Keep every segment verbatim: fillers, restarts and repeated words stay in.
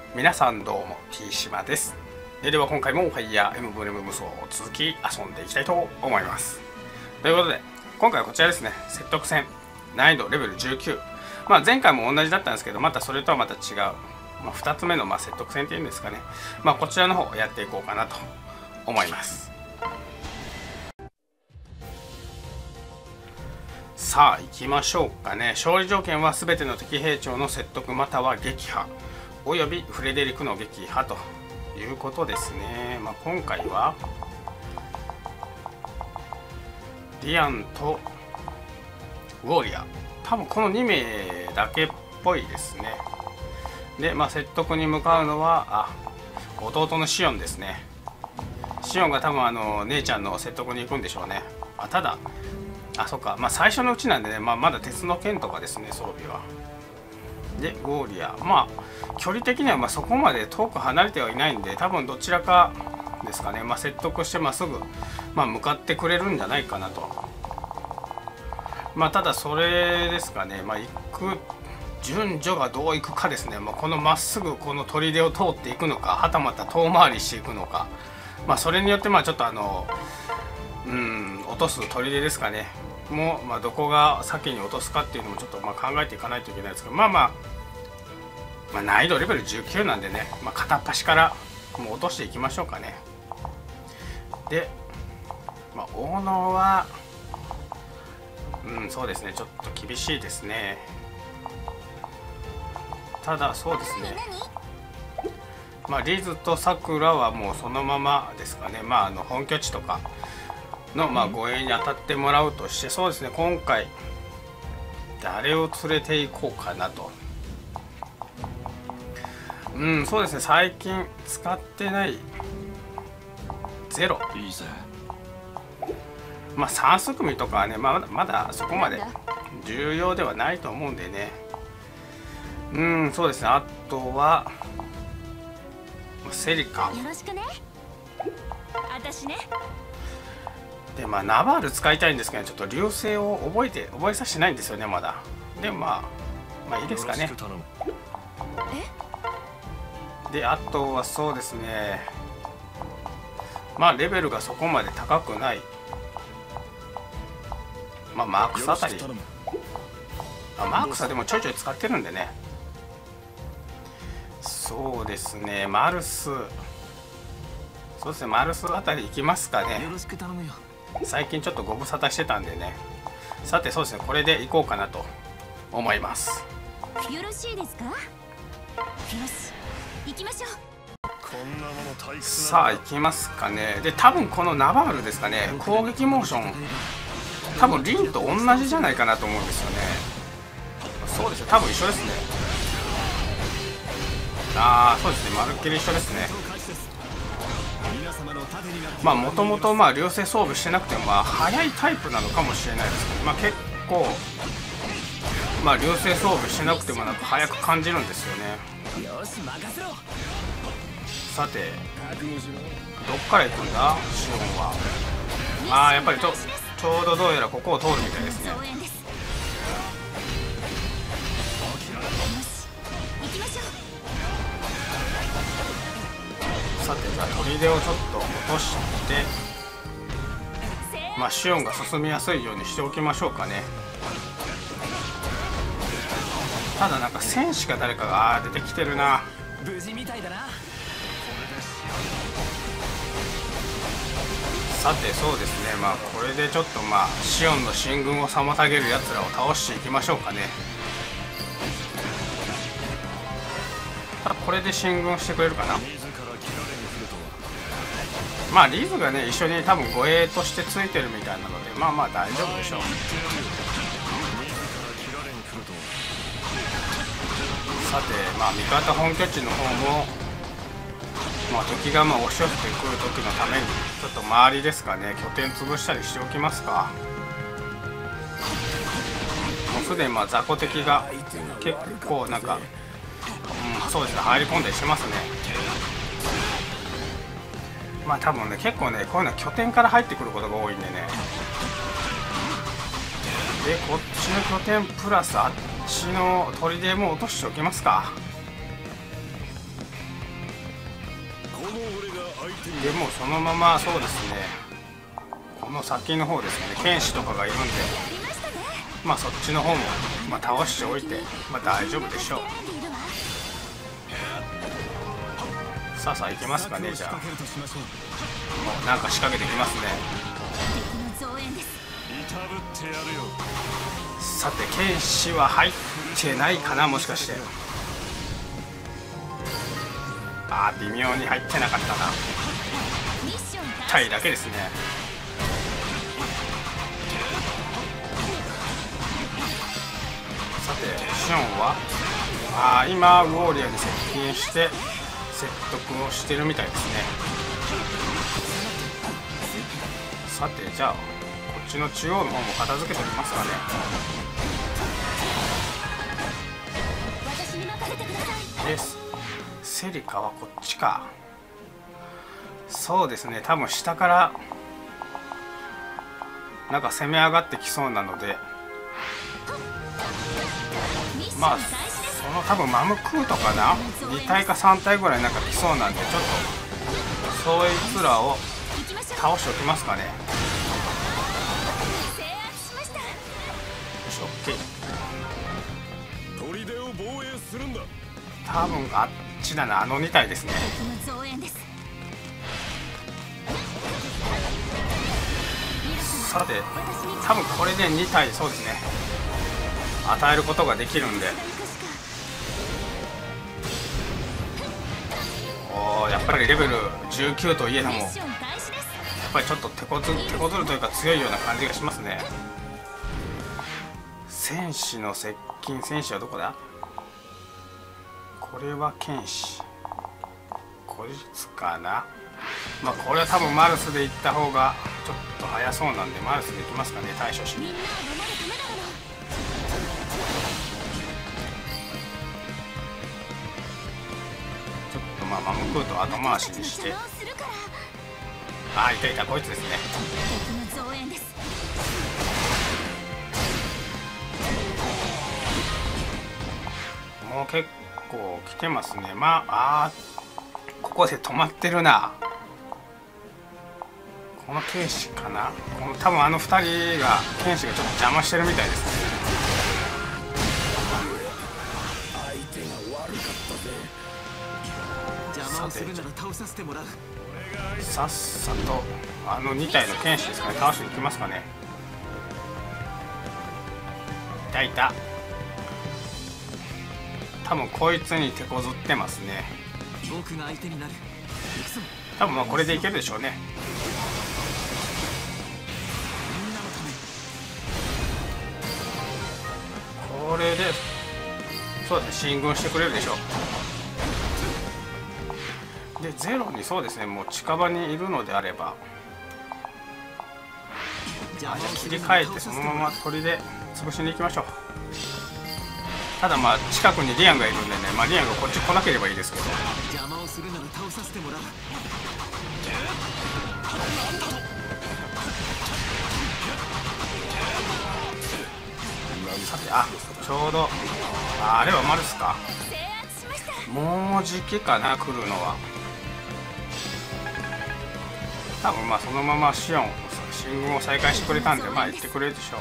皆さんどうも T 島です。では今回もファイヤーエムブレム無双を続き遊んでいきたいと思います。ということで今回はこちらですね、説得戦難易度レベルじゅうきゅう、まあ、前回も同じだったんですけど、またそれとはまた違う、まあ、ふたつめのまあ説得戦っていうんですかね、まあ、こちらの方をやっていこうかなと思います。さあ行きましょうかね。勝利条件は全ての敵兵長の説得または撃破およびフレデリクの撃破ということですね。まあ、今回はディアンとウォーリアー、多分このにめいだけっぽいですね。で、まあ、説得に向かうのはあ弟のシオンですね。シオンが多分あの姉ちゃんの説得に行くんでしょうね。あただあそっか、まあ、最初のうちなんでね、まあ、まだ鉄の剣とかですね、装備は。でウォーリアー、まあ距離的にはまあそこまで遠く離れてはいないんで、多分どちらかですかね、まあ、説得してまっすぐ、まあ、向かってくれるんじゃないかなと。まあただそれですかね、まあ、行く順序がどういくかですね。まあ、このまっすぐこの砦を通っていくのか、はたまた遠回りしていくのか、まあ、それによってまあちょっとあのうん落とす砦ですかねもう、まあ、どこが先に落とすかっていうのもちょっとまあ考えていかないといけないですけど、まあまあ、まあ、難易度レベルじゅうきゅうなんでね、まあ、片っ端からもう落としていきましょうかね。で、まあ、大野はうんそうですね、ちょっと厳しいですね。ただそうですね、まあ、リズとさくらはもうそのままですかね。まあ、あの本拠地とかのまあ護衛に当たってもらうとして、そうですね、今回誰を連れて行こうかなと。うんそうですね、最近使ってないゼロいいぜ。 まあさんす組とかはね、まあ、まだまだそこまで重要ではないと思うんでね。うんそうですね、あとはセリカよろしくね。私ね。 で、まあナバール使いたいんですけど、ちょっと流星を覚えて覚えさせてないんですよねまだ。でまあまあいいですかね。であとはそうですね、まあレベルがそこまで高くない、まあマークスあたり、あマークスはでもちょいちょい使ってるんでね。そうですね、マルス、そうですね、マルスあたり行きますかね。 よろしく頼むよ。 最近ちょっとご無沙汰してたんでね。さてそうですね、これで行こうかなと思います。 よろしいですか。よし行きましょう。 こんなもの退屈な。 さあ行きますかね。で多分このナバールですかね、攻撃モーション多分リンと同じじゃないかなと思うんですよね。そうですよ、多分一緒ですね。ああそうですね、まるっきり一緒ですね。まあもともとまあ流星装備してなくてもまあ速いタイプなのかもしれないですけど、まあ結構まあ流星装備してなくてもなんか速く感じるんですよね。 よし任せろ。 さてどっから行くんだシオンは。ああやっぱりちょちょうどどうやらここを通るみたいですね。さてじゃあ砦をちょっと落として、まあシオンが進みやすいようにしておきましょうかね。ただなんか戦士か誰かがあー出てきてるな。 無事みたいだな。 さてそうですね、まあこれでちょっとまあシオンの進軍を妨げるやつらを倒していきましょうかね。ただこれで進軍してくれるかな。まあリズがね一緒に多分護衛としてついてるみたいなので、まあまあ大丈夫でしょう。さてまあ味方本拠地の方も、まあ、敵がまあ押し寄せてくる時のためにちょっと周りですかね拠点潰したりしておきますか。もうすでにまあ雑魚敵が結構なんか、うん、そうですね入り込んだりしてますね。まあ多分ね結構ねこういうのは拠点から入ってくることが多いんでね。でこっちの拠点プラスあっちの砦も落としておきますか。 でもうそのままそうですね、この先の方ですね、剣士とかがいるんで、まあそっちの方も、まあ、倒しておいて、まあ、大丈夫でしょう。さあさあ行けますかね。じゃあもうなんか仕掛けてきますね。さて剣士は入ってないかな、もしかして。あー微妙に入ってなかったな。痛いだけですね。さてシオンはあー今ウォーリアに接近して説得をしてるみたいですね。さてじゃあこっちの中央の方も片付けておきますかね。ですセリカはこっちか。そうですね、多分下からなんか攻め上がってきそうなので、まあその多分マムクートかな、に体かさん体ぐらいなんか来そうなんで、ちょっとそいつらを倒しておきますかね。よし OK。 砦を防衛するんだ。 多分あっちだな、あのに体ですね。さて多分これでに体そうですね与えることができるんで、おーやっぱりレベルじゅうきゅうといえどもやっぱりちょっと手こず手こずるというか強いような感じがしますね。戦士の接近、戦士はどこだ。これは剣士古術かな。まあこれは多分マルスで行った方がちょっと早そうなんで、マルスで行きますかね、対処しに。ちょっとまあマムクート後回しにして、ああいたいた、こいつですね。もう結構来てますね。まああここで止まってるな。この剣士かな、この多分あのふたりが剣士がちょっと邪魔してるみたいですね。 邪魔をするなら倒させてもらう。 さっさとあのに体の剣士ですかね、倒しに行きますかね。いたいた、多分こいつに手こずってますね。 僕が相手になる。 多分まあこれでいけるでしょうね。これでそうですね、進軍してくれるでしょう。でゼロにそうですね、もう近場にいるのであれば、あじゃあ切り替えてそのまま鳥で潰しに行きましょう。ただまあ近くにリアンがいるんでね、まあ、リアンがこっち来なければいいですけど。 邪魔をするなら倒させてもらう。 さてあちょうど あ, あれはマルスか。もうじきかな来るのは。多分まあそのままシオン進軍を再開してくれたんで、まあ行ってくれるでしょう。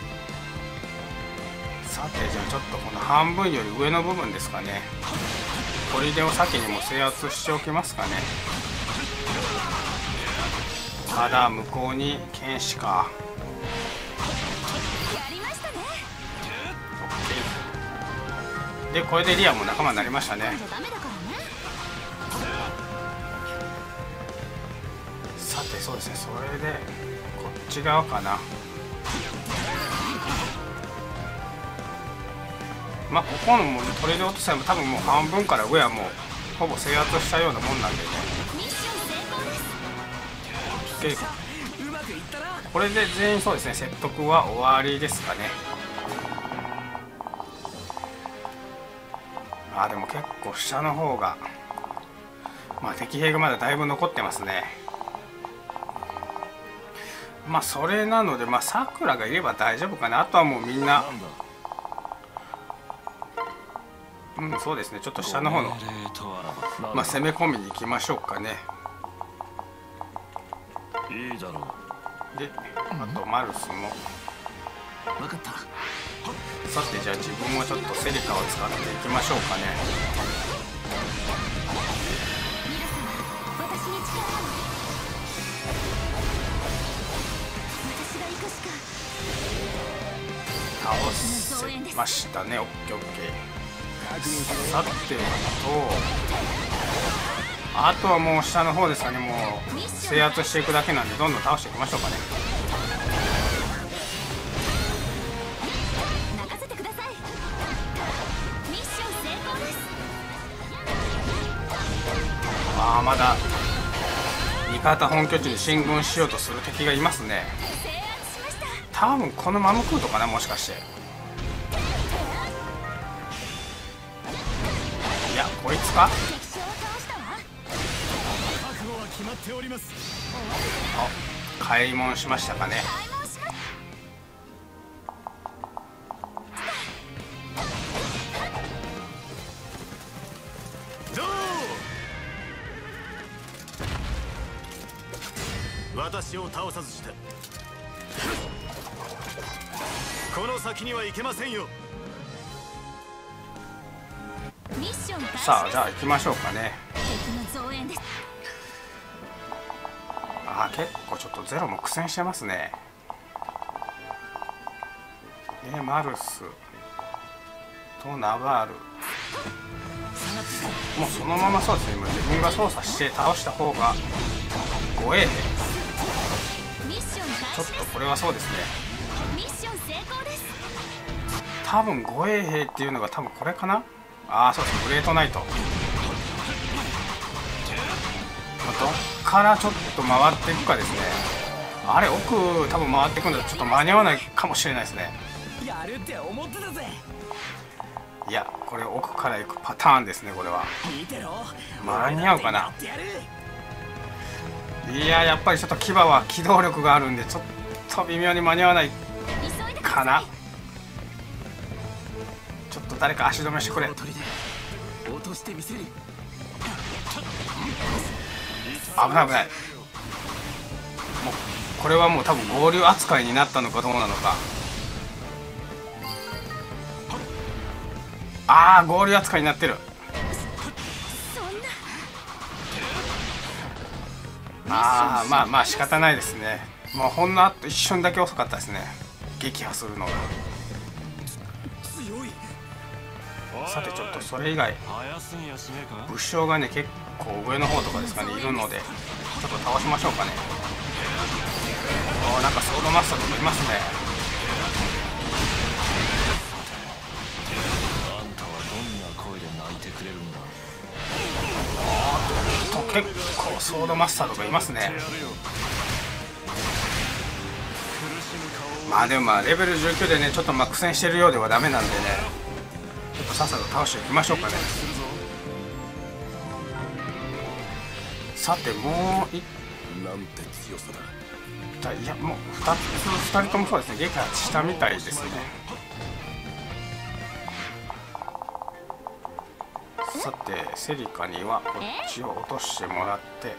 さてじゃあちょっとこの半分より上の部分ですかね、砦を先にも制圧しておきますかね。ただ向こうに剣士か。でこれでリアも仲間になりましたね。さてそうですね、それでこっち側かな。まあここのもう砦落とせば多分もう半分から上はもうほぼ制圧したようなもんなんでね。でこれで全員そうですね、説得は終わりですかね。あでも結構下の方がまあ敵兵がまだだいぶ残ってますね。まあそれなのでまあさくらがいれば大丈夫かな。あとはもうみんなうんそうですね、ちょっと下の方のまあ攻め込みに行きましょうかね。 いいだろであとマルスもう。分かった。 さてじゃあ自分もちょっとセリカを使っていきましょうかね。 私に力を。私が行くしか。 倒せましたね。オッケーオッケー。さてとあとはもう下の方ですかね。もう制圧していくだけなんでどんどん倒していきましょうかね。 任せてください。ミッション成功です。 ああまだ味方本拠地に進軍しようとする敵がいますね。 制圧しました。 多分このマムクートかな、もしかして。いやこいつか。 敵将を倒したわ。 覚悟は決まっております。 あ開門しましたかね。 開門します。 どう。私を倒さずしてこの先には行けませんよ。 ミッション開始。 さあじゃあ行きましょうかね。 敵の増援です。 あー結構ちょっとゼロも苦戦してますね。でマルスとナバールもうそのままそうですね。もう自分が操作して倒した方が護衛兵。 ミッション開始。 ちょっとこれはそうですね。 ミッション成功です。 多分護衛兵っていうのが多分これかな。ああそうです。グレートナイトどっからちょっと回っていくかですね。あれ奥多分回っていくんだとちょっと間に合わないかもしれないですね。 やるって思ってたぜ。 いやこれ奥から行くパターンですね。これは見てろ。 間に合うかな。 やってやる。 いややっぱりちょっと牙は機動力があるんでちょっと微妙に間に合わない急いでくだかな。 さい。 ちょっと誰か足止めしてくれ。 大鳥で落としてみせる。 危ない危ない。もうこれはもう多分合流扱いになったのかどうなのか。ああ合流扱いになってる。 そんな。 ああまあまあ仕方ないですね。もうほんのあと一瞬だけ遅かったですね、撃破するのが。 強い。 さてちょっとそれ以外早すぎやしねえか。 武将がね結構上の方とかですかねいるのでちょっと倒しましょうかね。おーなんかソードマスターとかいますね。 あんたはどんな声で泣いてくれるんだ。 と結構ソードマスターとかいますね。まあでもまあレベルじゅうきゅうでねちょっとまあ苦戦してるようではダメなんでねちょっとさっさと倒していきましょうかね。さてもういなんて強さだ。 いやもうふたつふたりともそうですね撃破したみたいですね。さてセリカにはこっちを落としてもらって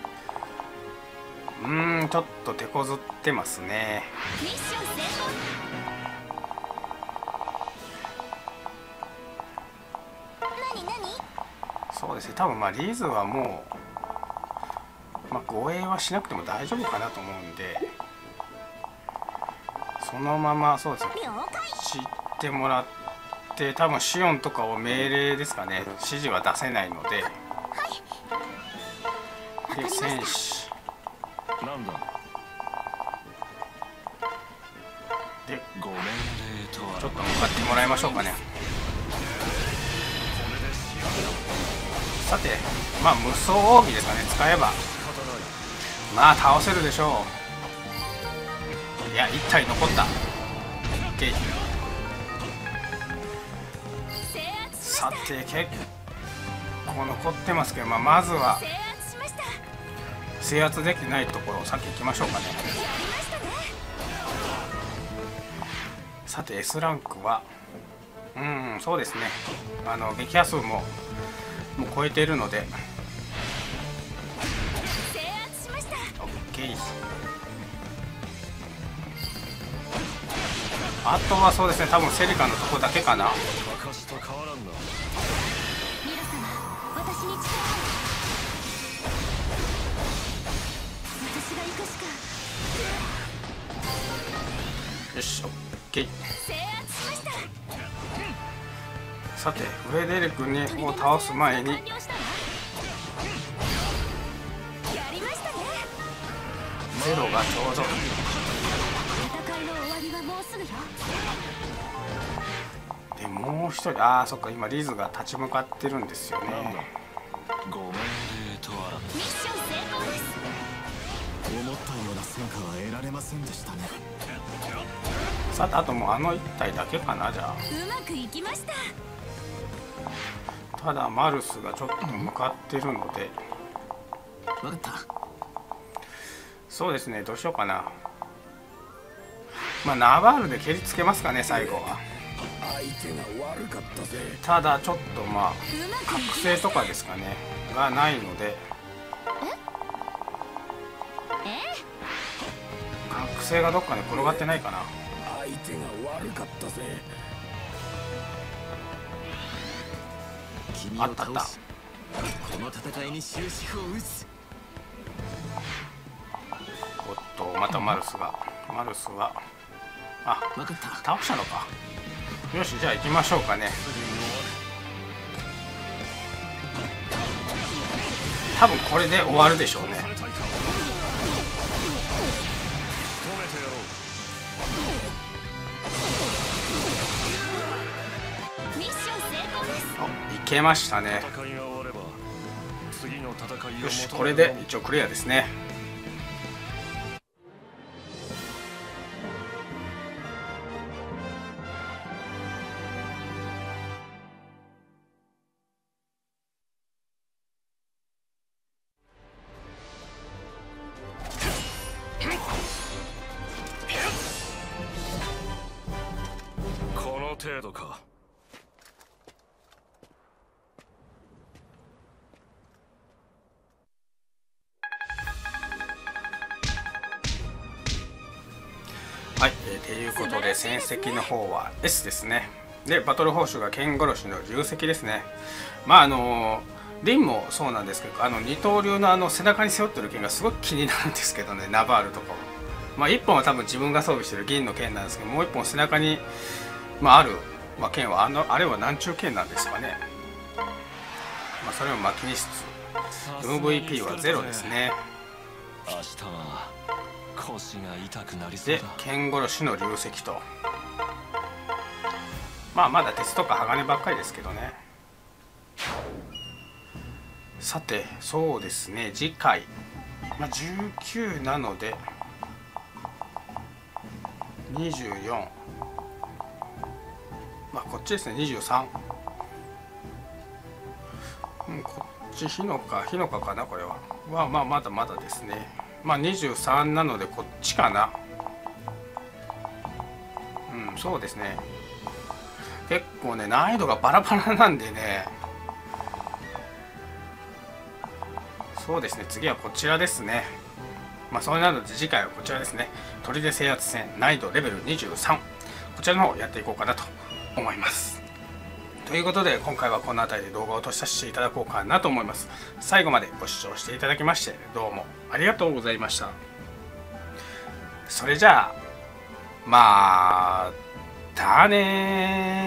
うーんちょっと手こずってますね。 ミッション成功。何何。 そうですね多分まあリーズはもう、まあ、護衛はしなくても大丈夫かなと思うんでそのままそうですね了解。 知ってもらって多分シオンとかを命令ですかね指示は出せないので、 はいで戦士なんだ。 でご命令とはちょっと向かってもらいましょうかね。さてまあ無双奥義ですかね使えばまあ倒せるでしょう。いやいち体残った。で制圧しさて結構残ってますけど、まあ、まずは制圧しました。や制圧できてないところを先行きましょうかね。 りましたね。 さて S ランクはうんそうですねあの撃破数ももう超えているので制圧しました。 OK ケー。あとはそうですね、多分セリカのとこだけかな。 昔と変わらんな。 ミラ様、私に力を。私が行くしか。 よし、オッケー。 制圧しました。 さてフレデリ君にを倒す前に完了したわ。やりましたね。 ゼロがちょうど。 戦いの終わりはもうすぐよ。 でもう一人、ああそっか、今リズが立ち向かってるんですよなんだ。 ね。 ご命令とあらん。 ミッション成功です。 思ったような戦果は得られませんでしたね。 さてあともうあの一体だけかな。じゃうまくいきました。 あただマルスがちょっと向かってるので、 分かった。 そうですね、どうしようかな。まあナバールで蹴りつけますかね最後は。 相手が悪かったぜ。 ただちょっとまあうまくいき覚ま醒した。 とかですかねがないので、 え覚醒がどっかに転がってないかな。 相手が悪かったぜ。君をあったあった倒し、この戦いに終止符を打つ。 おっとまたマルスがマルスはあ分かった。 倒したのか。よしじゃあ行きましょうかね。多分これで終わるでしょうね。 止めてやろう。 ミッション成功です。 おいけましたね。 戦いが終われば次の戦いをよし求めるのみ。 これで一応クリアですね。 この程度か。 はい、えー、ということで戦績の方は エス ですね。でバトル報酬が剣殺しの重石ですね。まああのリンもそうなんですけど、あの二刀流のあの背中に背負ってる剣がすごく気になるんですけどね、ナバールとかは。まあいっぽんは多分自分が装備してる銀の剣なんですけど、もういっぽん背中に、まあ、ある、まあ、剣はあのあれは何中剣なんですかね。まあ、それもまあ気にしつつ エムブイピー はゼロですね。 明日は腰が痛くなりそうでだ。 剣殺しの流石と、まあまだ鉄とか鋼ばっかりですけどね。さてそうですね、次回、まあ、じゅうきゅうなのでにじゅうよん、まあこっちですねにじゅうさん、うん、こっちヒノカヒノカかな、これはまあまあまだまだですね。まあにじゅうさんなのでこっちかな。うんそうですね、結構ね難易度がバラバラなんでね。そうですね、次はこちらですね。まあそれなので次回はこちらですね、砦制圧戦難易度レベルにじゅうさん、こちらの方をやっていこうかなと思います。ということで今回はこの辺りで動画を閉じさせていただこうかなと思います。最後までご視聴していただきましてどうもありがとうございました。それじゃあまたねー。